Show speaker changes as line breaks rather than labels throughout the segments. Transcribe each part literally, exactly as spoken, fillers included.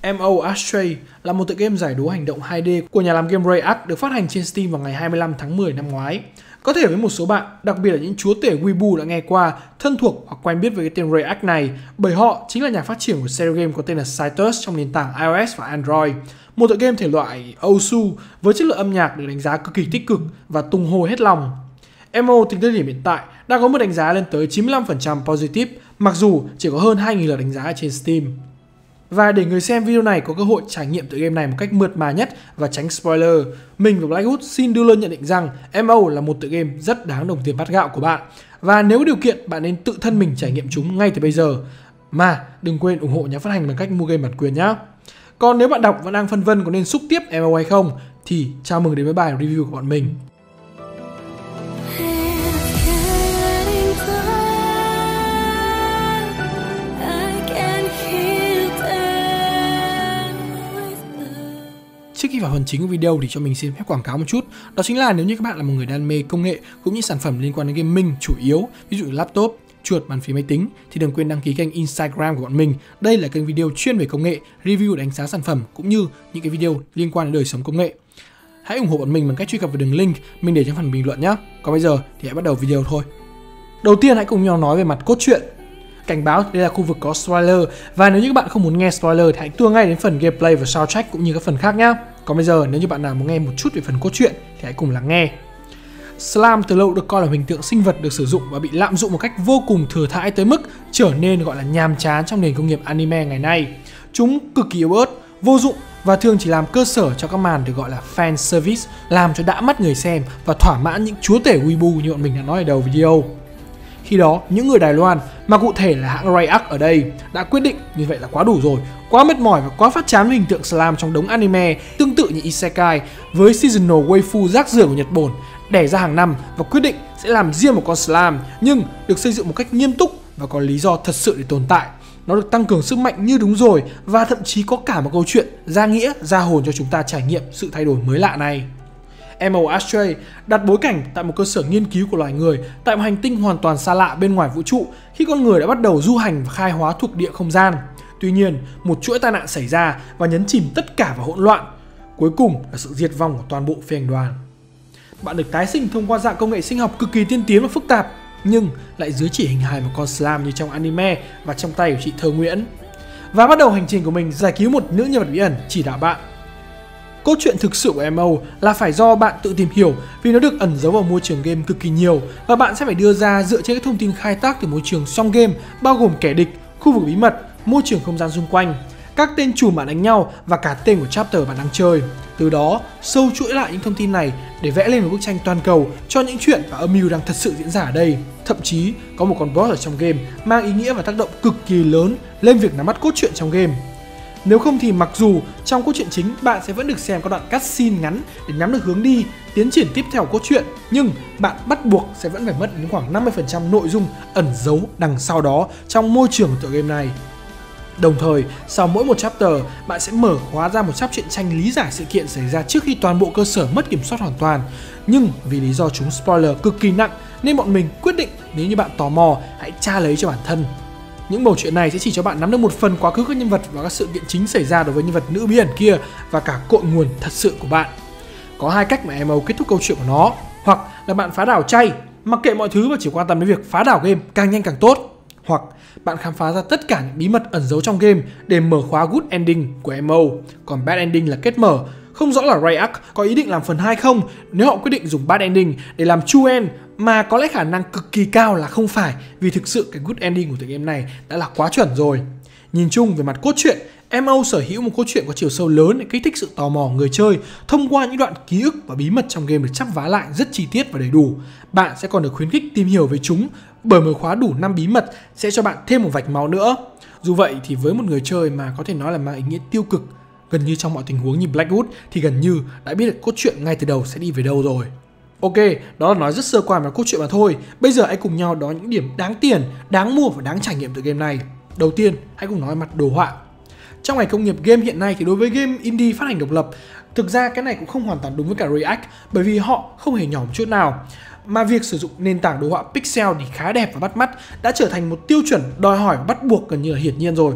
em o Astray là một tựa game giải đố hành động hai D của nhà làm game Rayark được phát hành trên Steam vào ngày hai mươi lăm tháng mười năm ngoái. Có thể với một số bạn, đặc biệt là những chúa tể Weibo đã nghe qua, thân thuộc hoặc quen biết với cái tên Rayark này, bởi họ chính là nhà phát triển của series game có tên là Cytus trong nền tảng iOS và Android. Một tựa game thể loại Osu với chất lượng âm nhạc được đánh giá cực kỳ tích cực và tung hô hết lòng. em o tính tới điểm hiện tại đã có một đánh giá lên tới chín mươi lăm phần trăm positive, mặc dù chỉ có hơn hai nghìn lượt đánh giá trên Steam. Và để người xem video này có cơ hội trải nghiệm tựa game này một cách mượt mà nhất và tránh spoiler, mình và Blackwood xin đưa lên nhận định rằng em o là một tựa game rất đáng đồng tiền bát gạo của bạn. Và nếu có điều kiện, bạn nên tự thân mình trải nghiệm chúng ngay từ bây giờ. Mà đừng quên ủng hộ nhà phát hành bằng cách mua game bản quyền nhé. Còn nếu bạn đọc vẫn đang phân vân có nên xúc tiếp em o hay không, thì chào mừng đến với bài review của bọn mình. Trước khi vào phần chính của video thì cho mình xin phép quảng cáo một chút. Đó chính là nếu như các bạn là một người đam mê công nghệ cũng như sản phẩm liên quan đến gaming chủ yếu, ví dụ laptop, chuột, bàn phím máy tính, thì đừng quên đăng ký kênh Instagram của bọn mình. Đây là kênh video chuyên về công nghệ, review, đánh giá sản phẩm cũng như những cái video liên quan đến đời sống công nghệ. Hãy ủng hộ bọn mình bằng cách truy cập vào đường link mình để trong phần bình luận nhé. Còn bây giờ thì hãy bắt đầu video thôi. Đầu tiên hãy cùng nhau nói về mặt cốt truyện. Cảnh báo đây là khu vực có spoiler, và nếu như các bạn không muốn nghe spoiler thì hãy tua ngay đến phần gameplay và soundtrack cũng như các phần khác nhé. Còn bây giờ nếu như bạn nào muốn nghe một chút về phần cốt truyện thì hãy cùng lắng nghe. Slime từ lâu được coi là hình tượng sinh vật được sử dụng và bị lạm dụng một cách vô cùng thừa thãi tới mức trở nên gọi là nhàm chán trong nền công nghiệp anime ngày nay. Chúng cực kỳ yếu ớt, vô dụng và thường chỉ làm cơ sở cho các màn được gọi là fan service, làm cho đã mắt người xem và thỏa mãn những chúa tể Weibo như bọn mình đã nói ở đầu video. Khi đó, những người Đài Loan, mà cụ thể là hãng Rayark ở đây, đã quyết định như vậy là quá đủ rồi, quá mệt mỏi và quá phát chán với hình tượng slime trong đống anime tương tự như Isekai với seasonal waifu rác rưởi của Nhật Bản, đẻ ra hàng năm và quyết định sẽ làm riêng một con slime nhưng được xây dựng một cách nghiêm túc và có lý do thật sự để tồn tại. Nó được tăng cường sức mạnh như đúng rồi và thậm chí có cả một câu chuyện ra nghĩa, ra hồn cho chúng ta trải nghiệm sự thay đổi mới lạ này. em o Astray đặt bối cảnh tại một cơ sở nghiên cứu của loài người tại một hành tinh hoàn toàn xa lạ bên ngoài vũ trụ khi con người đã bắt đầu du hành và khai hóa thuộc địa không gian. Tuy nhiên, một chuỗi tai nạn xảy ra và nhấn chìm tất cả vào hỗn loạn. Cuối cùng là sự diệt vong của toàn bộ phi hành đoàn. Bạn được tái sinh thông qua dạng công nghệ sinh học cực kỳ tiên tiến và phức tạp, nhưng lại dưới chỉ hình hài một con slime như trong anime và trong tay của chị Thơ Nguyễn. Và bắt đầu hành trình của mình giải cứu một nữ nhân vật bí ẩn chỉ đạo bạn. Cốt truyện thực sự của em o là phải do bạn tự tìm hiểu vì nó được ẩn giấu vào môi trường game cực kỳ nhiều và bạn sẽ phải đưa ra dựa trên các thông tin khai thác từ môi trường song game, bao gồm kẻ địch, khu vực bí mật, môi trường không gian xung quanh, các tên chùm bạn đánh nhau và cả tên của chapter bạn đang chơi. Từ đó, sâu chuỗi lại những thông tin này để vẽ lên một bức tranh toàn cầu cho những chuyện và âm mưu đang thật sự diễn ra ở đây. Thậm chí, có một con boss ở trong game mang ý nghĩa và tác động cực kỳ lớn lên việc nắm bắt cốt truyện trong game. Nếu không thì mặc dù trong cốt truyện chính bạn sẽ vẫn được xem các đoạn cutscene ngắn để nắm được hướng đi, tiến triển tiếp theo cốt truyện, nhưng bạn bắt buộc sẽ vẫn phải mất đến khoảng năm mươi phần trăm nội dung ẩn giấu đằng sau đó trong môi trường của tựa game này. Đồng thời, sau mỗi một chapter, bạn sẽ mở khóa ra một chap truyện tranh lý giải sự kiện xảy ra trước khi toàn bộ cơ sở mất kiểm soát hoàn toàn. Nhưng vì lý do chúng spoiler cực kỳ nặng nên bọn mình quyết định nếu như bạn tò mò, hãy tra lấy cho bản thân. Những mẩu chuyện này sẽ chỉ cho bạn nắm được một phần quá khứ các nhân vật và các sự kiện chính xảy ra đối với nhân vật nữ bí ẩn kia và cả cội nguồn thật sự của bạn. Có hai cách mà em o kết thúc câu chuyện của nó, hoặc là bạn phá đảo chay, mặc kệ mọi thứ và chỉ quan tâm đến việc phá đảo game càng nhanh càng tốt, hoặc bạn khám phá ra tất cả những bí mật ẩn giấu trong game để mở khóa good ending của em o. Còn bad ending là kết mở. Không rõ là Rayark có ý định làm phần hai không nếu họ quyết định dùng bad ending để làm true end, mà có lẽ khả năng cực kỳ cao là không phải, vì thực sự cái good ending của tựa game này đã là quá chuẩn rồi. Nhìn chung về mặt cốt truyện, em o sở hữu một cốt truyện có chiều sâu lớn để kích thích sự tò mò của người chơi thông qua những đoạn ký ức và bí mật trong game được chắp vá lại rất chi tiết và đầy đủ. Bạn sẽ còn được khuyến khích tìm hiểu về chúng bởi mở khóa đủ năm bí mật sẽ cho bạn thêm một vạch máu nữa. Dù vậy thì với một người chơi mà có thể nói là mang ý nghĩa tiêu cực gần như trong mọi tình huống như Blackwood thì gần như đã biết được cốt truyện ngay từ đầu sẽ đi về đâu rồi. Ok, đó là nói rất sơ qua về cốt truyện mà thôi. Bây giờ hãy cùng nhau đó những điểm đáng tiền, đáng mua và đáng trải nghiệm từ game này. Đầu tiên, hãy cùng nói mặt đồ họa. Trong ngành công nghiệp game hiện nay thì đối với game indie phát hành độc lập, thực ra cái này cũng không hoàn toàn đúng với cả Rayark, bởi vì họ không hề nhỏ một chút nào. Mà việc sử dụng nền tảng đồ họa pixel thì khá đẹp và bắt mắt đã trở thành một tiêu chuẩn đòi hỏi và bắt buộc gần như là hiển nhiên rồi.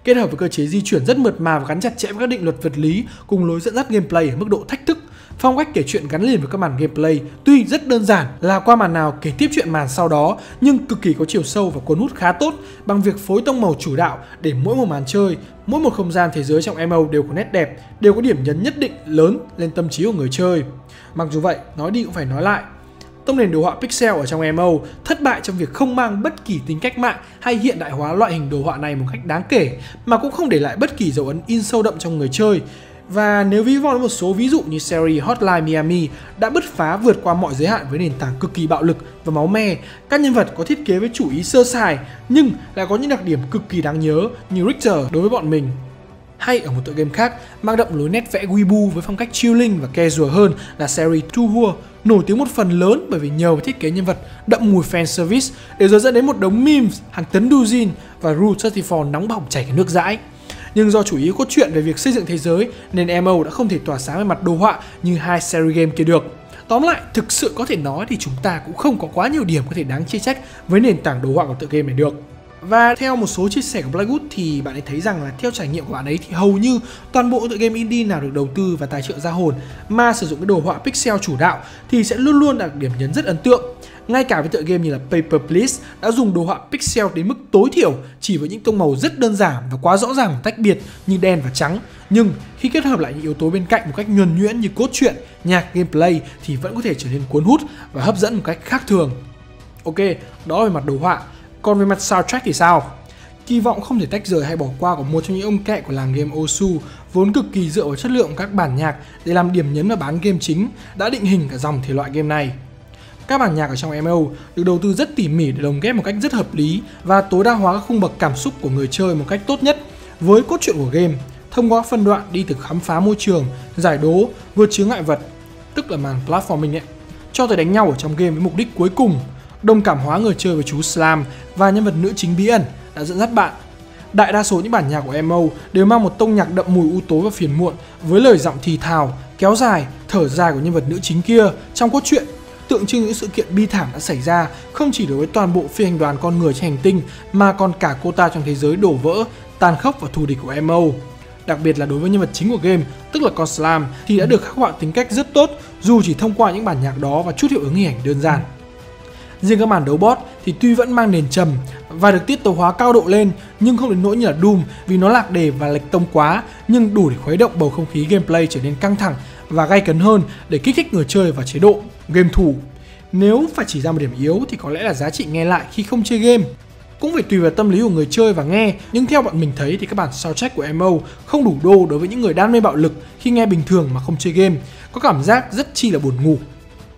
kết hợp với cơ chế di chuyển rất mượt mà và gắn chặt chẽ với các định luật vật lý cùng lối dẫn dắt gameplay ở mức độ thách thức. Phong cách kể chuyện gắn liền với các màn gameplay tuy rất đơn giản là qua màn nào kể tiếp chuyện màn sau đó, nhưng cực kỳ có chiều sâu và cuốn hút khá tốt bằng việc phối tông màu chủ đạo để mỗi một màn chơi, mỗi một không gian thế giới trong em o đều có nét đẹp, đều có điểm nhấn nhất định lớn lên tâm trí của người chơi. Mặc dù vậy, nói đi cũng phải nói lại, tông nền đồ họa pixel ở trong em o thất bại trong việc không mang bất kỳ tính cách mạng hay hiện đại hóa loại hình đồ họa này một cách đáng kể, mà cũng không để lại bất kỳ dấu ấn in sâu đậm trong người chơi. Và nếu ví von đến một số ví dụ như series Hotline Miami đã bứt phá vượt qua mọi giới hạn với nền tảng cực kỳ bạo lực và máu me, các nhân vật có thiết kế với chủ ý sơ sài nhưng lại có những đặc điểm cực kỳ đáng nhớ như Richter đối với bọn mình. Hay ở một tựa game khác mang đậm lối nét vẽ weeaboo với phong cách chilling và casual hơn là series Two Hua, nổi tiếng một phần lớn bởi vì nhờ vào thiết kế nhân vật đậm mùi fan service để rồi dẫn đến một đống memes hàng tấn doujin và Rule ba mươi tư nóng bỏng chảy cái nước dãi. Nhưng do chủ ý cốt truyện về việc xây dựng thế giới nên em o đã không thể tỏa sáng về mặt đồ họa như hai series game kia được. Tóm lại, thực sự có thể nói thì chúng ta cũng không có quá nhiều điểm có thể đáng chê trách với nền tảng đồ họa của tựa game này được. Và theo một số chia sẻ của Blackwood thì bạn ấy thấy rằng là theo trải nghiệm của bạn ấy thì hầu như toàn bộ tựa game indie nào được đầu tư và tài trợ ra hồn mà sử dụng cái đồ họa pixel chủ đạo thì sẽ luôn luôn đạt điểm nhấn rất ấn tượng. Ngay cả với tựa game như là Paper Please đã dùng đồ họa pixel đến mức tối thiểu chỉ với những tông màu rất đơn giản và quá rõ ràng tách biệt như đen và trắng, nhưng khi kết hợp lại những yếu tố bên cạnh một cách nhuần nhuyễn như cốt truyện, nhạc, gameplay thì vẫn có thể trở nên cuốn hút và hấp dẫn một cách khác thường. Ok, đó là về mặt đồ họa. Còn về mặt soundtrack thì sao? Kỳ vọng không thể tách rời hay bỏ qua của một trong những ông kẹ của làng game Osu vốn cực kỳ dựa vào chất lượng các bản nhạc để làm điểm nhấn và bán game chính đã định hình cả dòng thể loại game này. Các bản nhạc ở trong em o được đầu tư rất tỉ mỉ để lồng ghép một cách rất hợp lý và tối đa hóa các khung bậc cảm xúc của người chơi một cách tốt nhất với cốt truyện của game, thông qua phân đoạn đi từ khám phá môi trường, giải đố, vượt chướng ngại vật, tức là màn platforming ấy, cho tới đánh nhau ở trong game với mục đích cuối cùng, đồng cảm hóa người chơi với chú Slam và nhân vật nữ chính bí ẩn đã dẫn dắt bạn. Đại đa số những bản nhạc của em o đều mang một tông nhạc đậm mùi u tối và phiền muộn với lời giọng thì thào, kéo dài, thở dài của nhân vật nữ chính kia trong cốt truyện, tượng trưng những sự kiện bi thảm đã xảy ra không chỉ đối với toàn bộ phi hành đoàn con người trên hành tinh mà còn cả cô ta trong thế giới đổ vỡ, tàn khốc và thù địch của em o. Đặc biệt là đối với nhân vật chính của game, tức là con Slam thì đã được khắc họa tính cách rất tốt dù chỉ thông qua những bản nhạc đó và chút hiệu ứng hình ảnh đơn giản. Riêng các màn đấu boss thì tuy vẫn mang nền trầm và được tiết tấu hóa cao độ lên nhưng không đến nỗi như là Doom vì nó lạc đề và lệch tông quá, nhưng đủ để khuấy động bầu không khí gameplay trở nên căng thẳng và gay cấn hơn để kích thích người chơi vào chế độ game thủ. Nếu phải chỉ ra một điểm yếu thì có lẽ là giá trị nghe lại khi không chơi game. Cũng phải tùy vào tâm lý của người chơi và nghe, nhưng theo bọn mình thấy thì các bản soundtrack của em o không đủ đô đối với những người đam mê bạo lực khi nghe bình thường mà không chơi game, có cảm giác rất chi là buồn ngủ.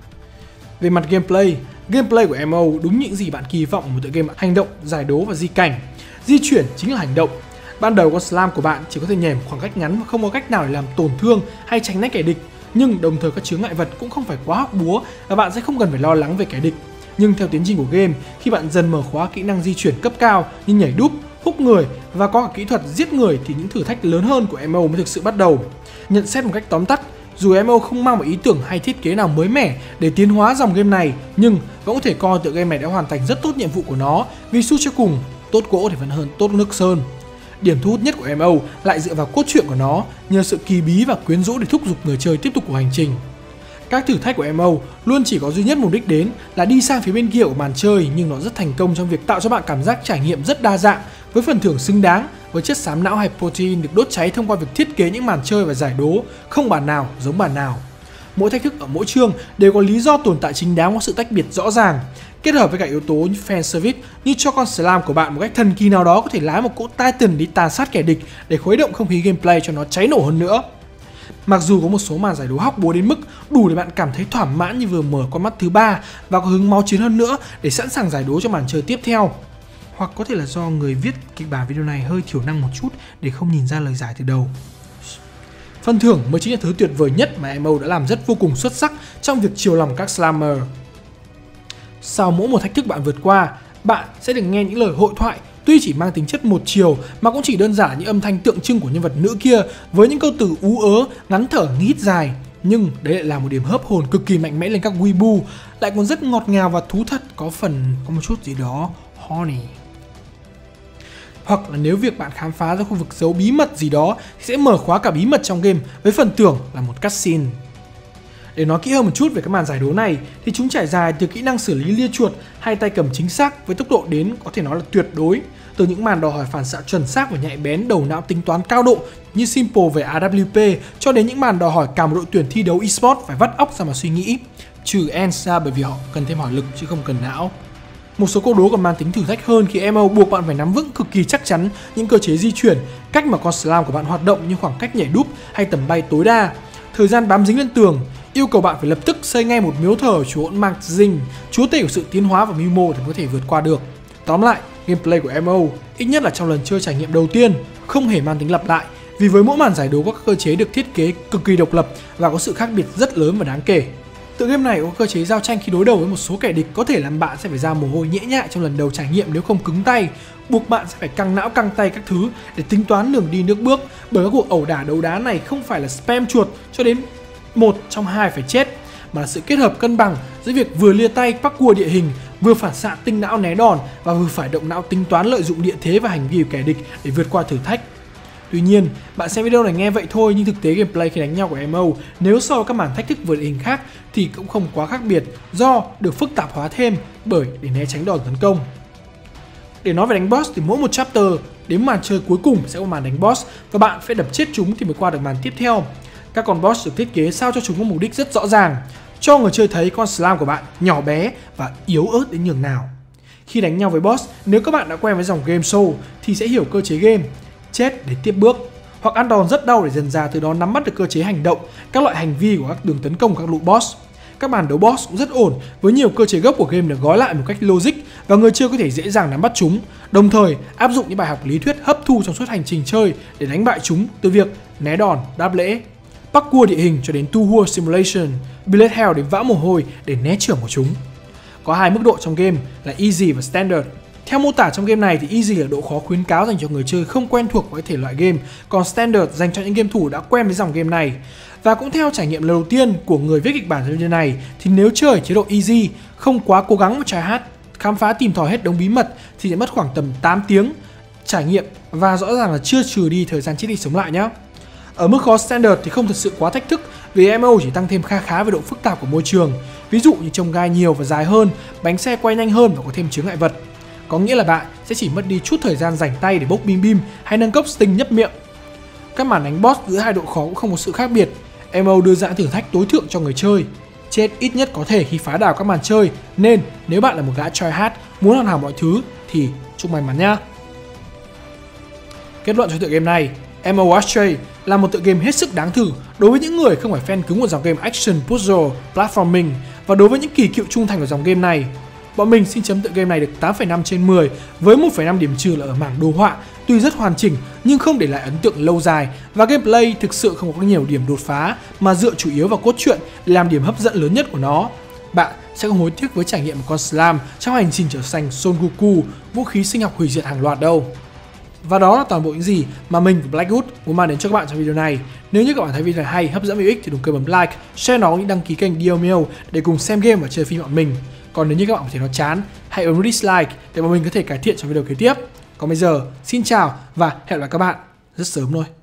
Về mặt gameplay, gameplay của em o đúng những gì bạn kỳ vọng ở một tựa game hành động, giải đố và di cảnh. Di chuyển chính là hành động. Ban đầu con Slam của bạn chỉ có thể nhảy một khoảng cách ngắn và không có cách nào để làm tổn thương hay tránh né kẻ địch, nhưng đồng thời các chướng ngại vật cũng không phải quá hóc búa và bạn sẽ không cần phải lo lắng về kẻ địch. Nhưng theo tiến trình của game, khi bạn dần mở khóa kỹ năng di chuyển cấp cao như nhảy đúp, húc người và có cả kỹ thuật giết người thì những thử thách lớn hơn của em o mới thực sự bắt đầu. Nhận xét một cách tóm tắt, dù em o không mang một ý tưởng hay thiết kế nào mới mẻ để tiến hóa dòng game này, nhưng vẫn có thể coi tựa game này đã hoàn thành rất tốt nhiệm vụ của nó, vì suy cho cùng, tốt gỗ thì vẫn hơn tốt nước sơn. Điểm thu hút nhất của em o lại dựa vào cốt truyện của nó, nhờ sự kỳ bí và quyến rũ để thúc giục người chơi tiếp tục cuộc hành trình. Các thử thách của em o luôn chỉ có duy nhất mục đích đến là đi sang phía bên kia của màn chơi, nhưng nó rất thành công trong việc tạo cho bạn cảm giác trải nghiệm rất đa dạng với phần thưởng xứng đáng với chất xám não hay protein được đốt cháy thông qua việc thiết kế những màn chơi và giải đố không bản nào giống bản nào. Mỗi thách thức ở mỗi chương đều có lý do tồn tại chính đáng và sự tách biệt rõ ràng, kết hợp với cả yếu tố như fan service như cho con Slam của bạn một cách thần kỳ nào đó có thể lái một cỗ Titan đi tàn sát kẻ địch để khuấy động không khí gameplay cho nó cháy nổ hơn nữa. Mặc dù có một số màn giải đố hóc búa đến mức đủ để bạn cảm thấy thỏa mãn như vừa mở con mắt thứ ba và có hứng máu chiến hơn nữa để sẵn sàng giải đố cho màn chơi tiếp theo. Hoặc có thể là do người viết kịch bản video này hơi thiểu năng một chút để không nhìn ra lời giải từ đầu. Phần thưởng mới chính là thứ tuyệt vời nhất mà em o đã làm rất vô cùng xuất sắc trong việc chiều lòng các Slammer. Sau mỗi một thách thức bạn vượt qua, bạn sẽ được nghe những lời hội thoại tuy chỉ mang tính chất một chiều mà cũng chỉ đơn giản là những âm thanh tượng trưng của nhân vật nữ kia với những câu từ ú ớ, ngắn thở, nghít dài. Nhưng đấy lại là một điểm hớp hồn cực kỳ mạnh mẽ lên các weeaboo, lại còn rất ngọt ngào và thú thật, có phần có một chút gì đó horny. hoặc là nếu việc bạn khám phá ra khu vực giấu bí mật gì đó thì sẽ mở khóa cả bí mật trong game với phần thưởng là một cutscene. Để nói kỹ hơn một chút về các màn giải đố này thì chúng trải dài từ kỹ năng xử lý lia chuột hay tay cầm chính xác với tốc độ đến có thể nói là tuyệt đối, từ những màn đòi hỏi phản xạ chuẩn xác và nhạy bén đầu não tính toán cao độ như Simple về a vê kép cho đến những màn đòi hỏi cả một đội tuyển thi đấu eSports phải vắt óc ra mà suy nghĩ, trừ e en ra bởi vì họ cần thêm hỏa lực chứ không cần não. Một số câu đố còn mang tính thử thách hơn khi em o buộc bạn phải nắm vững cực kỳ chắc chắn những cơ chế di chuyển, cách mà con slam của bạn hoạt động như khoảng cách nhảy đúp hay tầm bay tối đa, thời gian bám dính lên tường, yêu cầu bạn phải lập tức xây ngay một miếu thờ chúa hỗn mang Dinh, chúa tể của sự tiến hóa và mưu mô để có thể vượt qua được. Tóm lại, gameplay của em o, ít nhất là trong lần chơi trải nghiệm đầu tiên, không hề mang tính lặp lại, vì với mỗi màn giải đố có các cơ chế được thiết kế cực kỳ độc lập và có sự khác biệt rất lớn và đáng kể. Tựa game này có cơ chế giao tranh khi đối đầu với một số kẻ địch có thể làm bạn sẽ phải ra mồ hôi nhễ nhại trong lần đầu trải nghiệm nếu không cứng tay, buộc bạn sẽ phải căng não căng tay các thứ để tính toán đường đi nước bước, bởi các cuộc ẩu đả đấu đá này không phải là spam chuột cho đến một trong hai phải chết, mà là sự kết hợp cân bằng giữa việc vừa lia tay parkour địa hình, vừa phản xạ tinh não né đòn và vừa phải động não tính toán lợi dụng địa thế và hành vi của kẻ địch để vượt qua thử thách. Tuy nhiên, bạn xem video này nghe vậy thôi nhưng thực tế gameplay khi đánh nhau của em o nếu so với các màn thách thức vượt địa hình khác thì cũng không quá khác biệt, do được phức tạp hóa thêm bởi để né tránh đòn tấn công. Để nói về đánh boss thì mỗi một chapter đến màn chơi cuối cùng sẽ có màn đánh boss và bạn phải đập chết chúng thì mới qua được màn tiếp theo. Các con boss được thiết kế sao cho chúng có mục đích rất rõ ràng, cho người chơi thấy con slam của bạn nhỏ bé và yếu ớt đến nhường nào. Khi đánh nhau với boss, nếu các bạn đã quen với dòng game show thì sẽ hiểu cơ chế game, chết để tiếp bước, hoặc ăn đòn rất đau để dần dà từ đó nắm bắt được cơ chế hành động, các loại hành vi của các đường tấn công của các lũ boss. Các màn đấu boss cũng rất ổn với nhiều cơ chế gốc của game được gói lại một cách logic và người chơi có thể dễ dàng nắm bắt chúng, đồng thời áp dụng những bài học lý thuyết hấp thu trong suốt hành trình chơi để đánh bại chúng, từ việc né đòn, đáp lễ, parkour địa hình cho đến two horse simulation, bullet hell đến vã mồ hôi để né chưởng của chúng. Có hai mức độ trong game là easy và standard. Theo mô tả trong game này thì easy là độ khó khuyến cáo dành cho người chơi không quen thuộc với thể loại game, còn standard dành cho những game thủ đã quen với dòng game này. Và cũng theo trải nghiệm lần đầu tiên của người viết kịch bản cho video này thì nếu chơi chế độ easy, không quá cố gắng và try hard, khám phá tìm tòi hết đống bí mật thì sẽ mất khoảng tầm tám tiếng trải nghiệm và rõ ràng là chưa trừ đi thời gian chết đi sống lại nhé. Ở mức khó standard thì không thật sự quá thách thức vì em o chỉ tăng thêm kha khá về độ phức tạp của môi trường, ví dụ như trông gai nhiều và dài hơn, bánh xe quay nhanh hơn và có thêm chướng ngại vật. Có nghĩa là bạn sẽ chỉ mất đi chút thời gian rảnh tay để bốc bim bim hay nâng cốc sting nhấp miệng. Các màn đánh boss giữa hai độ khó cũng không có sự khác biệt. em o đưa ra thử thách tối thượng cho người chơi, chết ít nhất có thể khi phá đảo các màn chơi, nên nếu bạn là một gã try hard muốn hoàn hảo mọi thứ thì chúc may mắn nhá. Kết luận cho tựa game này, em o Astray là một tựa game hết sức đáng thử đối với những người không phải fan cứng của dòng game action, puzzle, platforming, và đối với những kỳ cựu trung thành của dòng game này. Bọn mình xin chấm tựa game này được tám phẩy năm trên mười với một phẩy năm điểm trừ là ở mảng đồ họa, tuy rất hoàn chỉnh nhưng không để lại ấn tượng lâu dài, và gameplay thực sự không có nhiều điểm đột phá mà dựa chủ yếu vào cốt truyện để làm điểm hấp dẫn lớn nhất của nó. Bạn sẽ không hối tiếc với trải nghiệm một con slam trong hành trình trở thành Son Goku, vũ khí sinh học hủy diệt hàng loạt đâu. Và đó là toàn bộ những gì mà mình và Blackwood muốn mang đến cho các bạn trong video này. Nếu như các bạn thấy video này hay, hấp dẫn và hữu ích thì đừng quên bấm like, share nó, đăng ký kênh đê em eo để cùng xem game và chơi phim bọn mình. Còn nếu như các bạn thấy nó chán, hãy bấm dislike để bọn mình có thể cải thiện trong video kế tiếp. Còn bây giờ, xin chào và hẹn gặp lại các bạn rất sớm thôi.